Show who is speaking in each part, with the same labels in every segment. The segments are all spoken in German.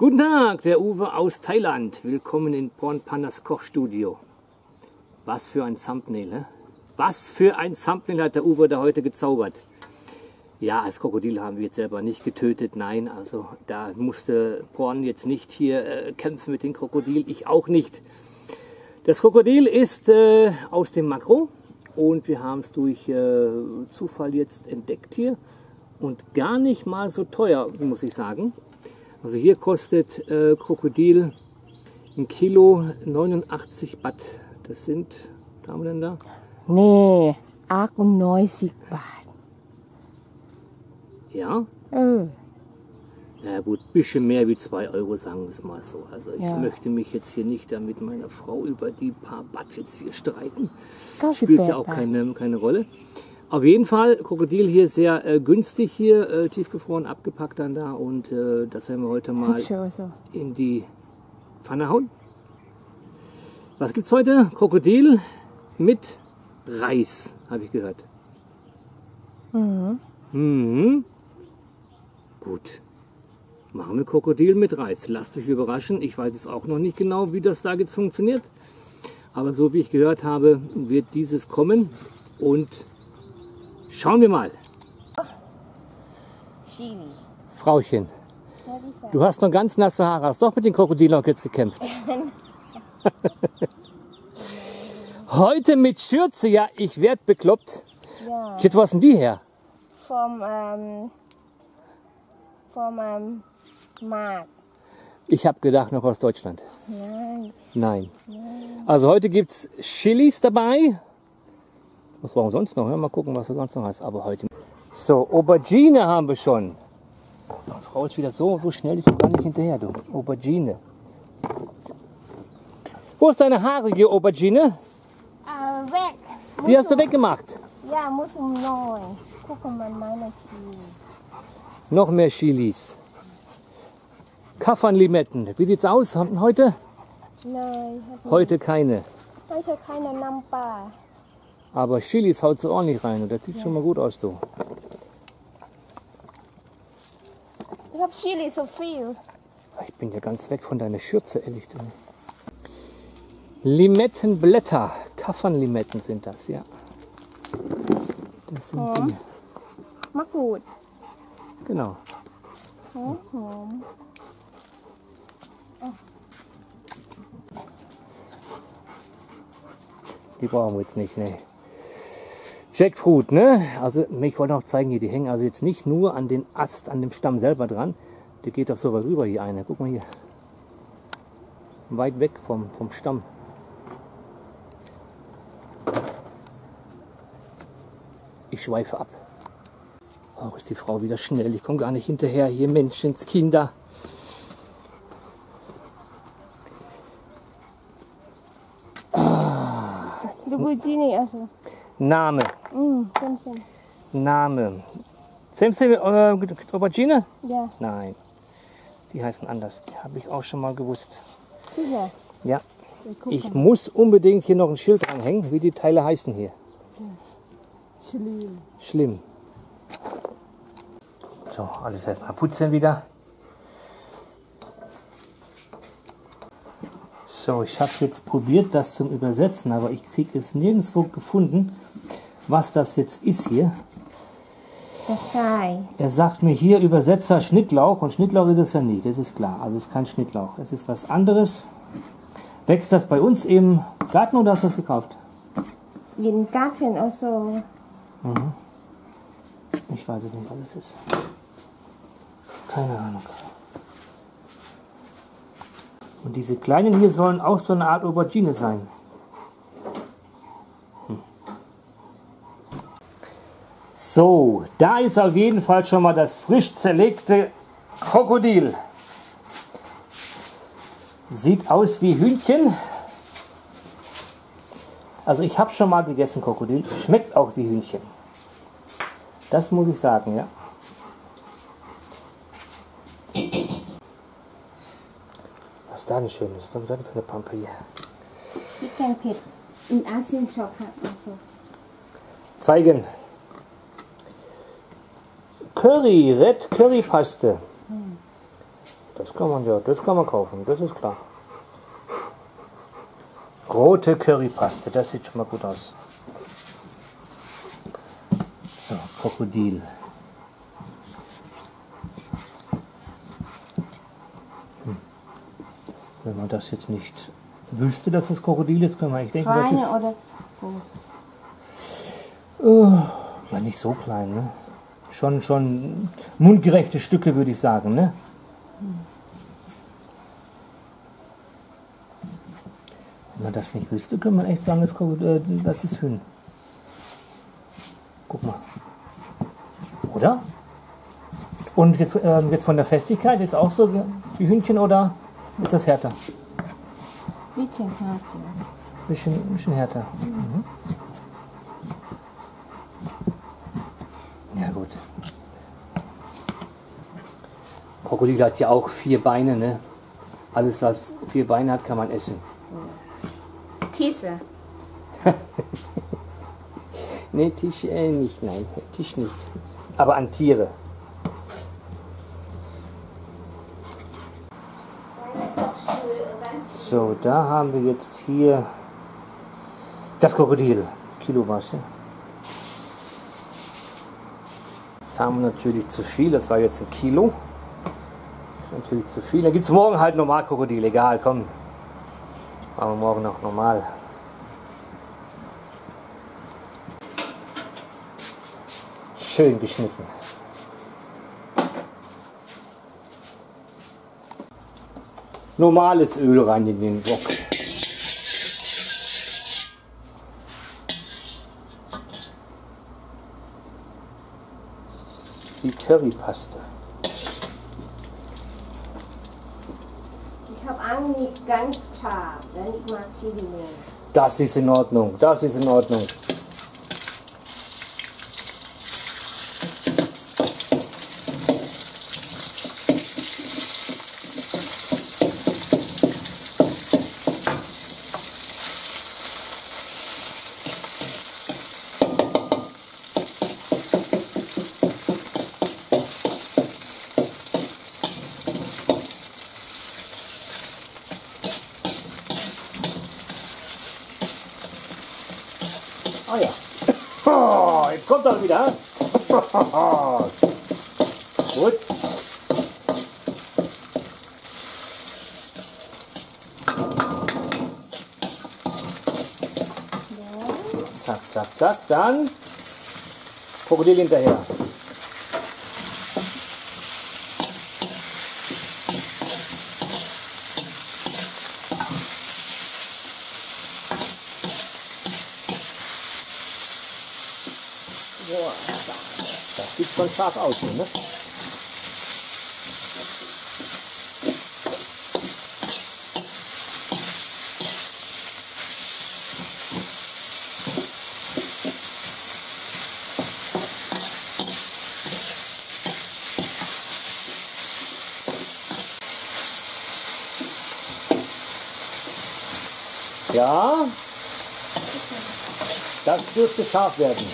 Speaker 1: Guten Tag, der Uwe aus Thailand. Willkommen in Prawn Pandas Kochstudio. Was für ein Thumbnail, hä? Was für ein Thumbnail hat der Uwe da heute gezaubert. Ja, das Krokodil haben wir jetzt selber nicht getötet, nein, also da musste Prawn jetzt nicht hier kämpfen mit dem Krokodil, ich auch nicht. Das Krokodil ist aus dem Makro und wir haben es durch Zufall jetzt entdeckt hier und gar nicht mal so teuer, muss ich sagen. Also hier kostet Krokodil 1 Kilo 89 Baht. Das sind, was haben wir denn da?
Speaker 2: Nee, 98 Baht.
Speaker 1: Ja? Na gut, ein bisschen mehr wie 2 Euro, sagen wir es mal so. Also ich möchte mich jetzt hier nicht da mit meiner Frau über die paar Baht jetzt hier streiten. Das spielt ja auch keine Rolle. Auf jeden Fall, Krokodil hier sehr günstig hier, tiefgefroren, abgepackt dann da. Und das werden wir heute mal in die Pfanne hauen. Was gibt's heute? Krokodil mit Reis, habe ich gehört. Mhm. Gut. Machen wir Krokodil mit Reis. Lasst euch überraschen. Ich weiß es auch noch nicht genau, wie das da jetzt funktioniert. Aber so wie ich gehört habe, wird dieses kommen. Und schauen wir mal.
Speaker 2: Chili.
Speaker 1: Frauchen, du hast noch ganz nasse Haare. Hast doch mit den Krokodilen jetzt gekämpft. Heute mit Schürze. Ja, ich werde bekloppt.
Speaker 2: Ja.
Speaker 1: Jetzt, wo ist denn die her?
Speaker 2: Vom Markt.
Speaker 1: Ich habe gedacht, noch aus Deutschland.
Speaker 2: Nein.
Speaker 1: Nein. Also heute gibt es Chilis dabei. Was brauchen wir sonst noch? Ja, mal gucken, was wir sonst noch hast. Aber heute. So, Aubergine haben wir schon. Die Frau ist wieder so schnell, ich komme gar nicht hinterher, du. Aubergine. Wo ist deine haarige Aubergine?
Speaker 2: Weg.
Speaker 1: Die hast du weggemacht.
Speaker 2: Ja, muss neu. Guck mal meine Chili.
Speaker 1: Noch mehr Chilis. Kaffernlimetten. Wie sieht's aus heute?
Speaker 2: Nein.
Speaker 1: Heute keine.
Speaker 2: Heute keine Nampa.
Speaker 1: Aber Chilis haut so ordentlich rein und das sieht schon mal gut aus, du.
Speaker 2: Ich habe Chili so viel.
Speaker 1: Ich bin ja ganz weg von deiner Schürze, ehrlich. Du. Limettenblätter. Kaffernlimetten sind das, ja. Das sind die.
Speaker 2: Mach gut.
Speaker 1: Genau. Die brauchen wir jetzt nicht, ne. Jackfruit, ne? Also ich wollte noch zeigen hier, die hängen also jetzt nicht nur an den Ast, an dem Stamm selber dran. Der geht doch so weit rüber hier eine. Guck mal hier. Weit weg vom Stamm. Ich schweife ab. Auch ist die Frau wieder schnell. Ich komme gar nicht hinterher. Hier Menschenskinder.
Speaker 2: Also.
Speaker 1: Name. Name. Semsem Aubergine?
Speaker 2: Ja.
Speaker 1: Nein. Die heißen anders. Die habe ich auch schon mal gewusst.
Speaker 2: Sicher?
Speaker 1: Ja. Ich muss unbedingt hier noch ein Schild dranhängen, wie die Teile heißen hier.
Speaker 2: Schlimm.
Speaker 1: Schlimm. So, alles erstmal putzen wieder. So, ich habe jetzt probiert, das zum Übersetzen, aber ich kriege es nirgendwo gefunden, was das jetzt ist hier. Er sagt mir hier Übersetzer Schnittlauch und Schnittlauch ist es ja nie, das ist klar. Also es ist kein Schnittlauch, es ist was anderes. Wächst das bei uns im Garten oder hast du das gekauft?
Speaker 2: Im Garten also.
Speaker 1: Ich weiß es nicht, was es ist. Keine Ahnung. Und diese kleinen hier sollen auch so eine Art Aubergine sein. So, da ist auf jeden Fall schon mal das frisch zerlegte Krokodil. Sieht aus wie Hühnchen. Also ich habe schon mal gegessen Krokodil. Schmeckt auch wie Hühnchen. Das muss ich sagen, ja. Was ist da denn Schönes? Was ist das denn für eine Pampe hier?
Speaker 2: Chicken Pit in Asien Shop also.
Speaker 1: Zeigen. Curry, Red Currypaste. Das das kann man kaufen, das ist klar. Rote Currypaste, das sieht schon mal gut aus. So, Krokodil. Wenn man das jetzt nicht wüsste, dass das Krokodil ist, kann man eigentlich denken, das
Speaker 2: Kleine
Speaker 1: ist...
Speaker 2: oder groß?
Speaker 1: Ja, nicht so klein, ne? Schon mundgerechte Stücke, würde ich sagen, ne? Wenn man das nicht wüsste, könnte man echt sagen, das ist Hühn. Guck mal. Oder? Und jetzt von der Festigkeit ist auch so wie Hühnchen oder ist das härter?
Speaker 2: Bisschen fast.
Speaker 1: Bisschen härter. Mhm. Ja gut. Krokodil hat ja auch 4 Beine, ne? Alles was 4 Beine hat, kann man essen.
Speaker 2: Tiese.
Speaker 1: Ne, Tisch nicht, nein, Tisch nicht. Aber an Tiere. So, da haben wir jetzt hier das Krokodil. Kilo was, ja? Jetzt haben wir natürlich zu viel, das war jetzt 1 Kilo. Das ist natürlich zu viel. Dann gibt es morgen halt normal Krokodil, egal, komm. Machen wir morgen noch normal. Schön geschnitten. Normales Öl rein in den Wok. Die Currypaste.
Speaker 2: Ich habe Angst nicht ganz scharf, denn ich mag Chili mehr.
Speaker 1: Das ist in Ordnung, das ist in Ordnung. Ah ja. Oh, jetzt kommt er wieder. Gut. Zack, zack, zack. Dann Krokodil hinterher. Das sieht schon scharf aus, ne? Ja, das dürfte scharf werden.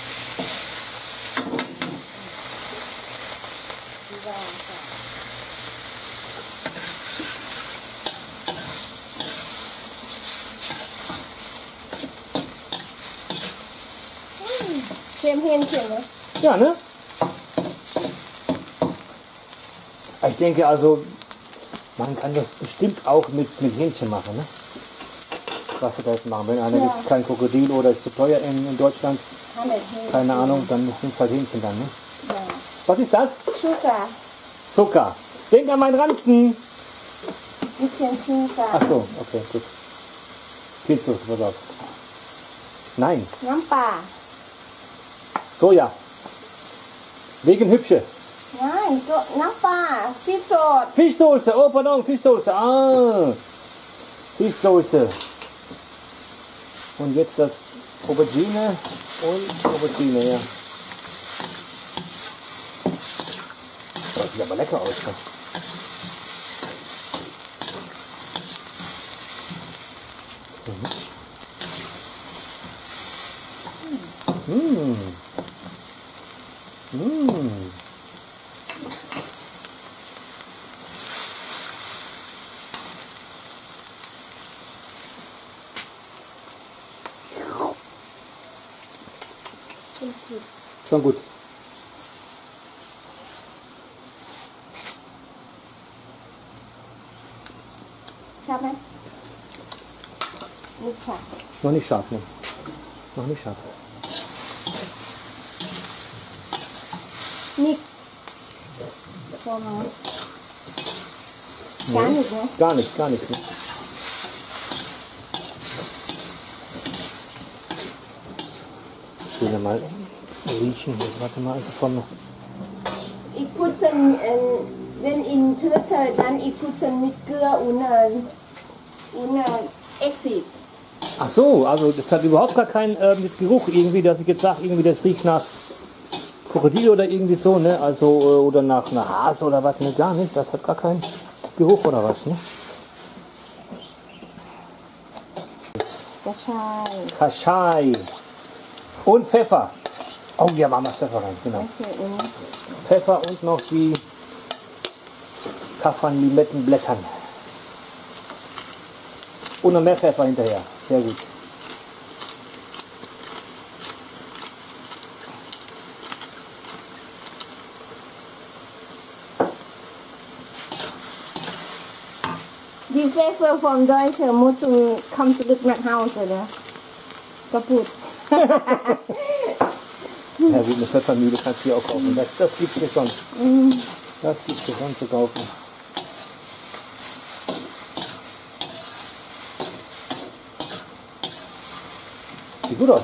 Speaker 2: Hähnchen, ne?
Speaker 1: Ja, ne? Ich denke also, man kann das bestimmt auch mit Hähnchen machen, ne? Was wir da jetzt machen. Wenn einer gibt kein Krokodil oder ist zu teuer in Deutschland, keine Ahnung, dann nimmt halt Hähnchen dann, ne?
Speaker 2: Ja.
Speaker 1: Was ist das?
Speaker 2: Zucker.
Speaker 1: Zucker. Denk an meinen Ranzen.
Speaker 2: Bisschen Zucker.
Speaker 1: Ach so, okay, gut. Viel zu, pass auf. Nein,
Speaker 2: น้ำปลา
Speaker 1: Soja. Wegen hübsche.
Speaker 2: Nein, so, น้ำปลาพริกสด
Speaker 1: Fischsoße, oh pardon, Fischsoße. Ah, Fischsoße. Und jetzt das Aubergine und Aubergine, ja. Das sieht aber lecker aus. Ne? Mhm. Schon gut.
Speaker 2: Scharf, ne? Nicht scharf.
Speaker 1: Noch nicht scharf, ne? Noch nicht scharf.
Speaker 2: Nicht. Vor mal. Gar nicht, ne?
Speaker 1: Gar nicht, gar nicht. Ne? Ich will mal riechen. Jetzt warte mal, also komm noch.
Speaker 2: Ich putze, wenn in Twitter, dann ich putze mit Gür und Exit.
Speaker 1: Ach so, also das hat überhaupt gar keinen Geruch irgendwie, dass ich jetzt sage, irgendwie das riecht nach Krokodil oder irgendwie so, ne? Also oder nach einer Hase oder was, ne? Gar nicht, das hat gar keinen Geruch oder was, ne? Kaschai. Und Pfeffer. Oh, ja, machen wir Pfeffer rein, genau.
Speaker 2: Okay,
Speaker 1: Pfeffer und noch die Kaffern-Limettenblättern. Und noch mehr Pfeffer hinterher. Sehr gut.
Speaker 2: Die Pfeffer vom Deutschen muss kommen zurück nach Hause, ne? Kaputt.
Speaker 1: Ja, wie eine Pfeffermühle kannst du hier auch kaufen. Das gibt es hier schon. Das gibt es hier schon zu kaufen. Sieht gut aus.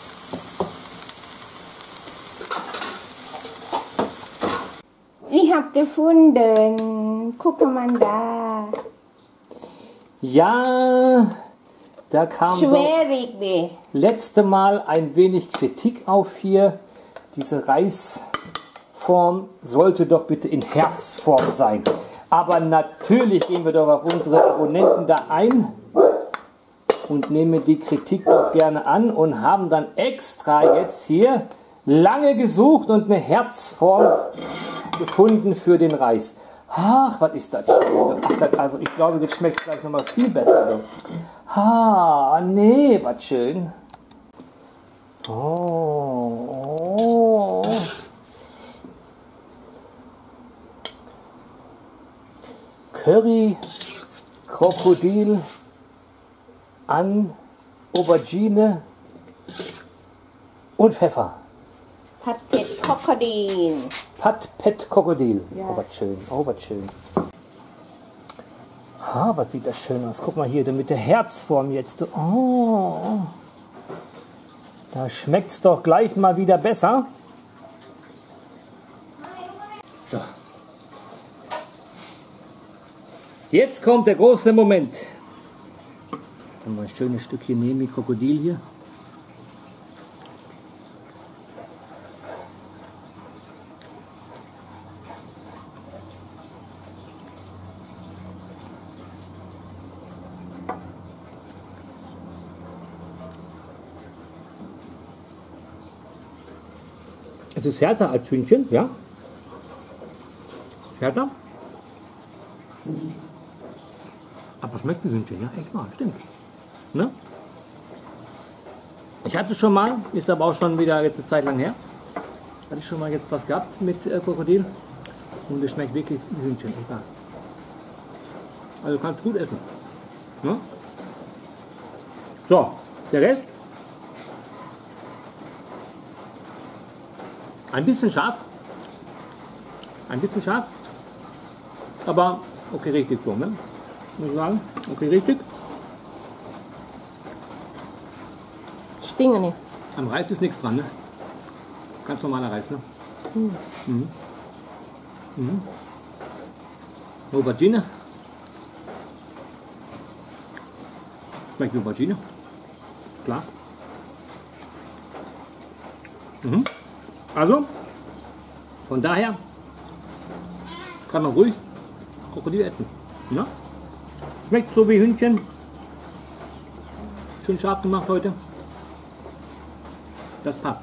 Speaker 2: Ich habe gefunden, guck mal da.
Speaker 1: Ja, da kam doch
Speaker 2: Schwierig, ne?
Speaker 1: letzte Mal ein wenig Kritik auf hier. Diese Reisform sollte doch bitte in Herzform sein. Aber natürlich gehen wir doch auf unsere Abonnenten da ein und nehmen die Kritik doch gerne an und haben dann extra jetzt hier lange gesucht und eine Herzform gefunden für den Reis. Ach, was ist das schön. Ach, das, also ich glaube, jetzt schmeckt es gleich nochmal viel besser. Ah, nee, was schön. Oh. Curry, Krokodil an Aubergine und Pfeffer.
Speaker 2: ผัดเผ็ดครอกโคดีน
Speaker 1: Pat Pet Krokodil.
Speaker 2: Ja.
Speaker 1: Oh, was schön. Oh, was schön. Ah, was sieht das schön aus. Guck mal hier, mit der Herzform jetzt. Oh. Da schmeckt es doch gleich mal wieder besser. So. Jetzt kommt der große Moment. Dann mal ein schönes Stückchen nehmen, die Krokodil hier. Es ist härter als Hühnchen, ja? Härter. Aber es schmeckt wie Hühnchen, ja? Echt mal, stimmt. Ne? Ich hatte schon mal, ist aber auch schon wieder jetzt eine Zeit lang her, hatte ich schon mal jetzt was gehabt mit Krokodil und es schmeckt wirklich wie Hühnchen, egal. Also kannst gut essen. Ne? So, der Rest. Ein bisschen scharf. Ein bisschen scharf. Aber okay, richtig so, ne? Muss ich sagen. Okay, richtig.
Speaker 2: Stinge nicht.
Speaker 1: Am Reis ist nichts dran, ne? Ganz normaler Reis, ne? Aubergine. Schmeckt wie Aubergine. Klar. Also, von daher kann man ruhig Krokodil essen. Ja? Schmeckt so wie Hühnchen. Schön scharf gemacht heute. Das passt.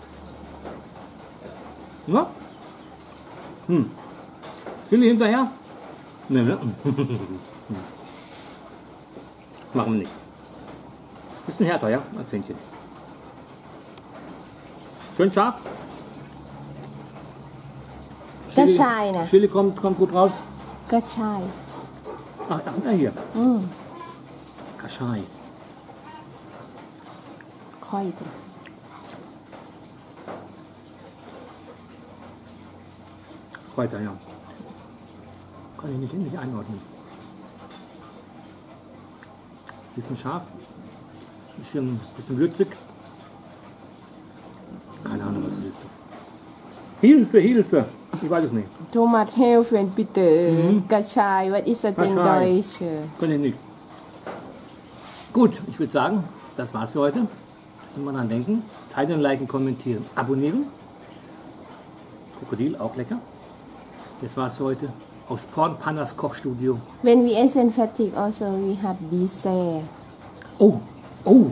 Speaker 1: Ja? Chili hinterher? Ne. Machen wir nicht. Bisschen härter, ja, als Hähnchen. Schön. Schön scharf.
Speaker 2: กระชายนะ
Speaker 1: Chili kommt gut raus.
Speaker 2: กระชาย
Speaker 1: Ach, hier. Kaschai.
Speaker 2: ค่อยดิ
Speaker 1: Kräuter, ja. Kann ich nicht einordnen. Bisschen scharf, bisschen würzig. Keine Ahnung, was das ist. Hilfe! Ich weiß es nicht.
Speaker 2: โทมัสเฮลเฟนปีเตอร์กระชาย what is it in Deutsch
Speaker 1: Kann ich nicht. Gut, ich würde sagen, das war's für heute. Immer dran denken. Teilen, liken, kommentieren, abonnieren. Krokodil, auch lecker. Das war's für heute. Aus Porn Pannas Kochstudio.
Speaker 2: when we essen fertig also we have dessert
Speaker 1: Oh!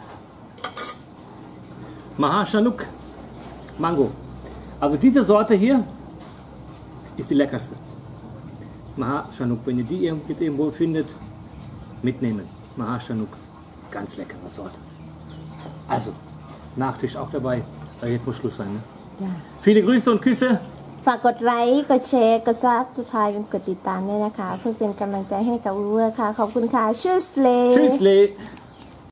Speaker 1: Mahashanuk Mango. Also diese Sorte hier ist die leckerste. Mahashanuk. Wenn ihr die irgendwo findet, mitnehmen. Mahashanuk. Ganz leckere Sorte. Also, Nachtisch auch dabei. Aber jetzt muss Schluss sein. Ne?
Speaker 2: จ้ะ
Speaker 1: Viele Grüße und Küsse.
Speaker 2: ฝากกดไลค์กดแชร์กดซับสไครต์กดติดตามด้วยนะคะ เพื่อเป็นกำลังใจให้กับอูเวอร์ค่ะ ขอบคุณค่ะ Tschüssle
Speaker 1: Tschüssle.